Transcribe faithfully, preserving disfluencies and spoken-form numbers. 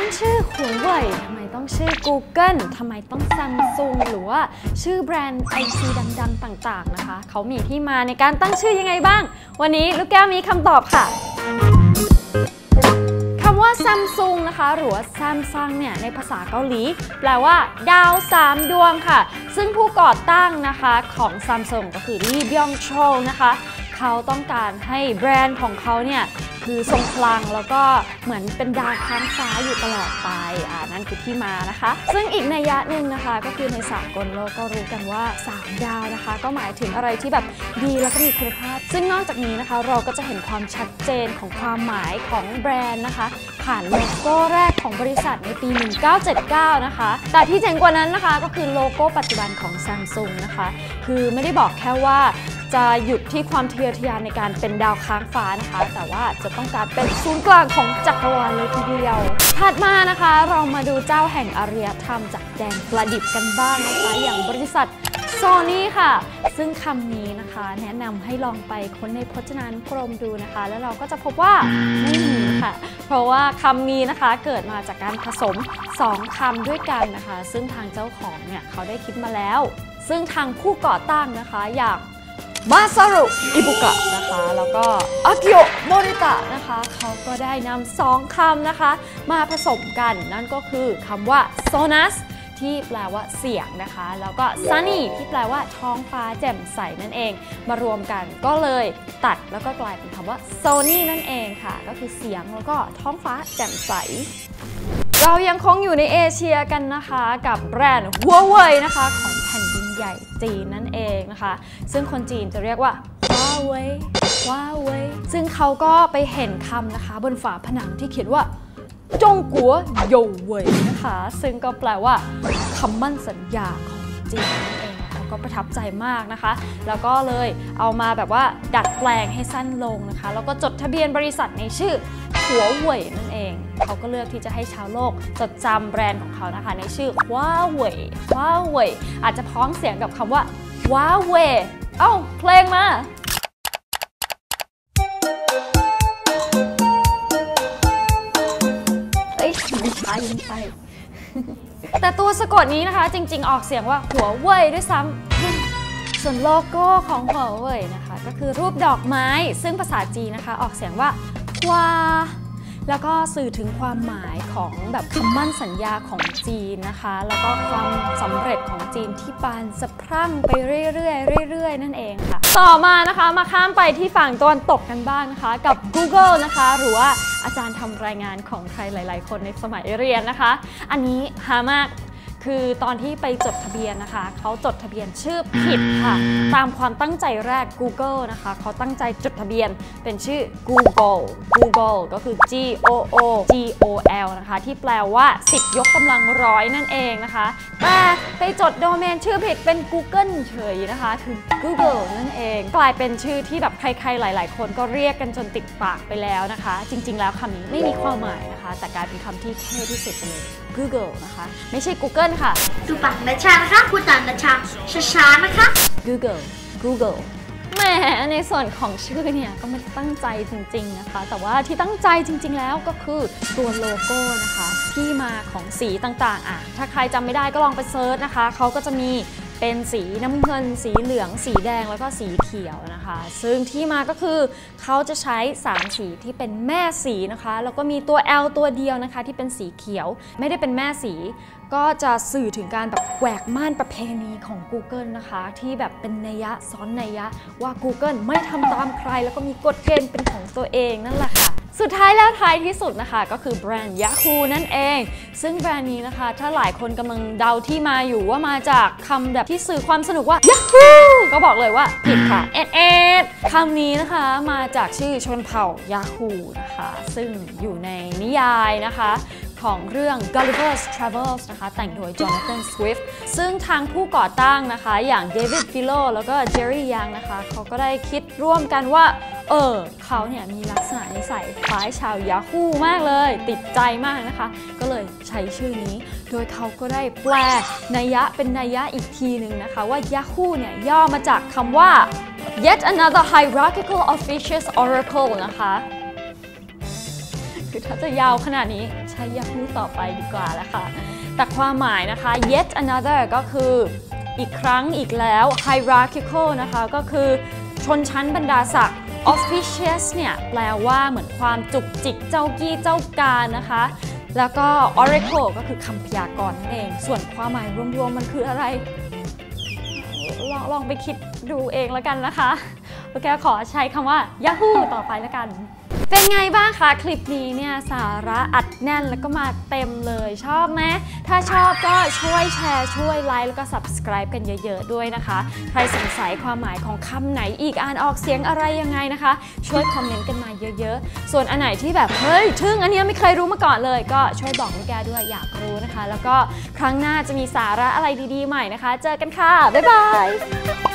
ชื่อหัวเว่ยทำไมต้องชื่อ Google ทำไมต้อง Samsung หรือว่าชื่อแบรนด์ ไอ ที ดังๆต่างๆนะคะเขามีที่มาในการตั้งชื่อยังไงบ้างวันนี้ลูกแก้วมีคำตอบค่ะคำว่า Samsung นะคะหรือว่า Samsung เนี่ยในภาษาเกาหลีแปลว่าดาวสามดวงค่ะซึ่งผู้ก่อตั้งนะคะของ Samsung ก็คือลีบยองโชลนะคะเขาต้องการให้แบรนด์ของเขาเนี่ยคือทรงพลังแล้วก็เหมือนเป็นดาวค้างฟ้าอยู่ตลอดไปอ่านั่นคือที่มานะคะซึ่งอีกนัยยะหนึ่งนะคะก็คือในสากลโลกก็รู้กันว่าสามดาวนะคะก็หมายถึงอะไรที่แบบดีแล้วก็มีคุณภาพซึ่งนอกจากนี้นะคะเราก็จะเห็นความชัดเจนของความหมายของแบรนด์นะคะผ่านโลโก้แรกของบริษัทในปีหนึ่งเก้าเจ็ดเก้านะคะแต่ที่เจ๋งกว่านั้นนะคะก็คือโลโก้ปัจจุบันของ Samsung นะคะคือไม่ได้บอกแค่ว่าจะหยุดที่ความทะเยอทะยานในการเป็นดาวค้างฟ้านะคะแต่ว่าจะต้องการเป็นศูนย์กลางของจักรวาลเลยทีเดียวถัดมานะคะเรามาดูเจ้าแห่งอารยธรรมจากแดนประดิษฐ์กันบ้างนะคะอย่างบริษัท Sony ค่ะซึ่งคำนี้นะคะแนะนำให้ลองไปค้นในพจนานุกรมดูนะคะแล้วเราก็จะพบว่าไม่มีค่ะเพราะว่าคำนี้นะคะเกิดมาจากการผสมสองคำด้วยกันนะคะซึ่งทางเจ้าของเนี่ยเขาได้คิดมาแล้วซึ่งทางผู้ก่อตั้งนะคะอย่างมาซารุอิบุกะนะคะแล้วก็อากิโอะโมริตะนะคะเขาก็ได้นำสองคำนะคะมาผสมกันนั่นก็คือคำว่าโซนัสที่แปลว่าเสียงนะคะแล้วก็ซันนี่ที่แปลว่าท้องฟ้าแจ่มใสนั่นเองมารวมกันก็เลยตัดแล้วก็กลายเป็นคำว่าโซนี่นั่นเองค่ะก็คือเสียงแล้วก็ท้องฟ้าแจ่มใสเรายังคงอยู่ในเอเชียกันนะคะกับแบรนด์หัวเว่ยนะคะของแผ่นดินใหญ่จีนนั่นเองนะคะซึ่งคนจีนจะเรียกว่าว้าเว่ยว้าเว่ยซึ่งเขาก็ไปเห็นคำนะคะบนฝาผนังที่เขียนว่าจงกัวโยเว่ยนะคะซึ่งก็แปลว่าคำมั่นสัญญาของจีนนั่นเองเขาก็ประทับใจมากนะคะแล้วก็เลยเอามาแบบว่าดัดแปลงให้สั้นลงนะคะแล้วก็จดทะเบียนบริษัทในชื่อหัวเว่ยนั่นเองเขาก็เลือกที่จะให้ชาวโลกจดจำแบรนด์ของเขานะคะในชื่อว้าเว่ยว้าเว่ยอาจจะพ้องเสียงกับคำว่าว้าเว่ยเอ้าเพลงมาเอ้ยไม่ใช่ไม่ใช่แต่ตัวสะกดนี้นะคะจริงๆออกเสียงว่าหัวเว่ยด้วยซ้ำส่วนโลโก้ของหัวเว่ยนะคะก็คือรูปดอกไม้ซึ่งภาษาจีนนะคะออกเสียงว่าว้าแล้วก็สื่อถึงความหมายของแบบคำมั่นสัญญาของจีนนะคะแล้วก็ความสำเร็จของจีนที่บานสะพรั่งไปเรื่อยๆเรื่อยๆนั่นเองค่ะต่อมานะคะมาข้ามไปที่ฝั่งตะวันตกกันบ้างนะคะกับ Google นะคะหรือว่าอาจารย์ทำรายงานของใครหลายๆคนในสมัยเรียนนะคะอันนี้ฮามากคือตอนที่ไปจดทะเบียนนะคะเขาจดทะเบียนชื่อผิดค่ะตามความตั้งใจแรก Google นะคะเขาตั้งใจจดทะเบียนเป็นชื่อ Google Google ก็คือ G O O G O L นะคะที่แปลว่าสิบยกกำลังร้อยนั่นเองนะคะแต่ไปจดโดเมนชื่อผิดเป็น Google เฉยนะคะคือ Google นั่นเองกลายเป็นชื่อที่แบบใครๆหลายๆคนก็เรียกกันจนติดปากไปแล้วนะคะจริงๆแล้วคำนี้ไม่มีความหมายนะคะแต่กลายเป็นคำที่เท่ที่สุดเลย Google นะคะไม่ใช่ Google ค่ะดูปากนะชานะคะพูดตามนะชาช้าๆนะคะ Google Google แหมในส่วนของชื่อเนี่ยก็ไม่ได้ตั้งใจจริงๆนะคะแต่ว่าที่ตั้งใจจริงๆแล้วก็คือตัวโลโก้นะคะที่มาของสีต่างๆอ่ะถ้าใครจำไม่ได้ก็ลองไปเซิร์ชนะคะเขาก็จะมีเป็นสีน้ำเงินสีเหลืองสีแดงแล้วก็สีเขียวนะคะซึ่งที่มาก็คือเขาจะใช้สามสีที่เป็นแม่สีนะคะแล้วก็มีตัว L ตัวเดียวนะคะที่เป็นสีเขียวไม่ได้เป็นแม่สีก็จะสื่อถึงการแบบแหวกม่านประเพณีของ Google นะคะที่แบบเป็นนัยยะซ้อนนัยยะว่า Google ไม่ทำตามใครแล้วก็มีกฎเกณฑ์เป็นของตัวเองนั่นแหละค่ะสุดท้ายแล้วท้ายที่สุดนะคะก็คือแบรนด์ Yahoo นั่นเองซึ่งแบรนด์นี้นะคะถ้าหลายคนกำลังเดาที่มาอยู่ว่ามาจากคำแบบที่สื่อความสนุกว่า Yahoo ก็บอกเลยว่าผิดค่ะเอ็ดเอ็ดคำนี้นะคะมาจากชื่อชนเผ่า Yahoo นะคะซึ่งอยู่ในนิยายนะคะของเรื่อง Gulliver's Travels นะคะแต่งโดย Jonathan Swift ซึ่งทางผู้ก่อตั้งนะคะอย่าง David Filo แล้วก็ Jerry Yang นะคะเขาก็ได้คิดร่วมกันว่าเออเขาเนี่ยมีลักษณะนิสัยคล้ายชาว Yahoo มากเลยติดใจมากนะคะก็เลยใช้ชื่อนี้โดยเขาก็ได้แปลนัยยะเป็นนัยยะอีกทีหนึ่งนะคะว่า Yahoo เนี่ยย่อมาจากคำว่า Yet another hierarchical officious oracle นะคะคือถ้าจะยาวขนาดนี้ใช้ช้ Yahoo ต่อไปดีกว่าแหละค่ะแต่ความหมายนะคะ yet another ก็คืออีกครั้งอีกแล้ว hierarchical นะคะก็คือชนชั้นบรรดาศักดิ์ auspicious เนี่ยแปลว่าเหมือนความจุกจิกเจ้ากี้เจ้าการนะคะแล้วก็ oracle ก็คือคำพยากรณ์นั่นเองส่วนความหมายรวมๆมันคืออะไรลองลองไปคิดดูเองแล้วกันนะคะโอเคขอใช้คำว่า Yahoo ต่อไปแล้วกันเป็นไงบ้างคะคลิปนี้เนี่ยสาระอัดแน่นแล้วก็มาเต็มเลยชอบไหมถ้าชอบก็ช่วยแชร์ช่วยไลค์แล้วก็ subscribe กันเยอะๆด้วยนะคะใครสงสัยความหมายของคำไหนอีกอ่านออกเสียงอะไรยังไงนะคะช่วยคอมเมนต์กันมาเยอะๆส่วนอันไหนที่แบบเฮ้ยทึ่งอันนี้ไม่เคยรู้มาก่อนเลยก็ช่วยบอกลูกแกด้วยอยากรู้นะคะแล้วก็ครั้งหน้าจะมีสาระอะไรดีๆใหม่นะคะเจอกันค่ะบ๊ายบาย